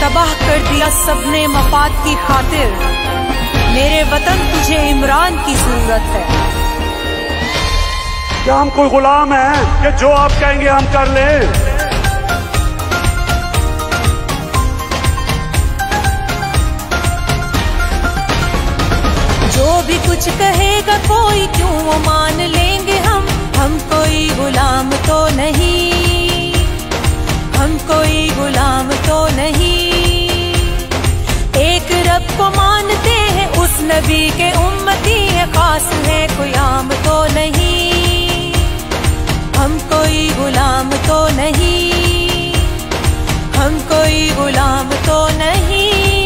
तबाह कर दिया सबने मफाद की खातिर। मेरे वतन तुझे इमरान की जरूरत है। क्या हम कोई गुलाम हैं कि जो आप कहेंगे हम कर लें? जो भी कुछ कहेगा कोई क्यों वो मान लेंगे हम कोई गुलाम तो नहीं, हम कोई गुलाम तो नहीं। एक रब को मानते हैं, उस नबी के उम्मती है, खास है कोई आम तो नहीं। हम कोई गुलाम तो नहीं, हम कोई गुलाम तो नहीं।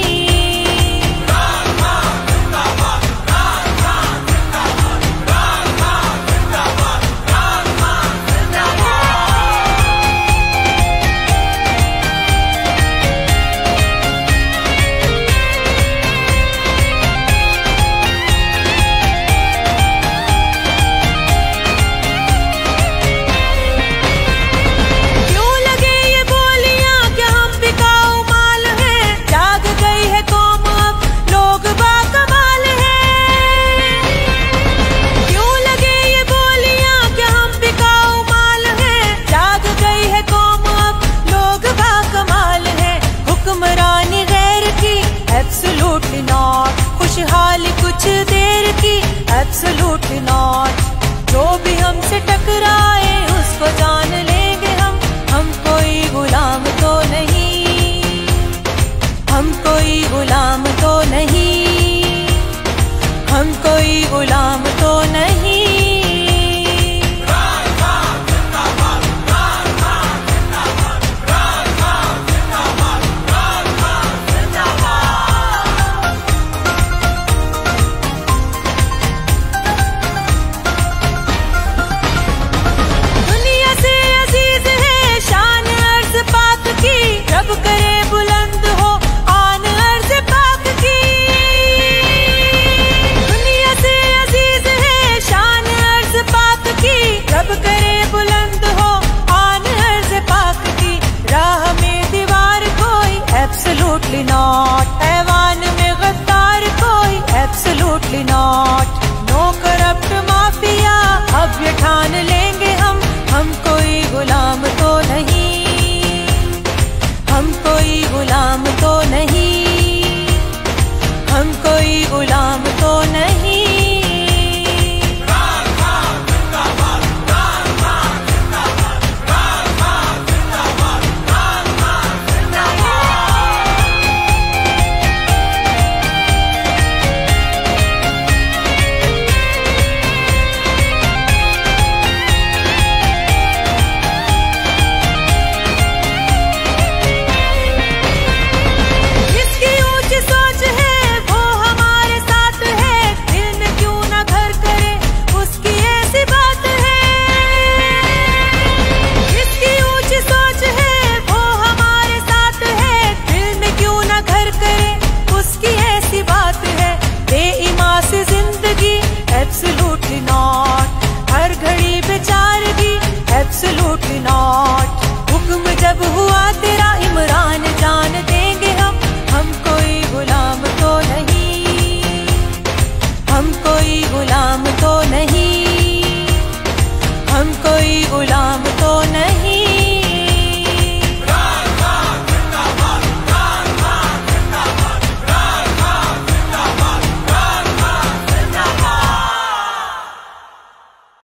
Absolutely not, खुशहाली कुछ देर की, Absolutely not। जो भी हमसे टकराए उसको जान लेंगे हम कोई गुलाम तो नहीं।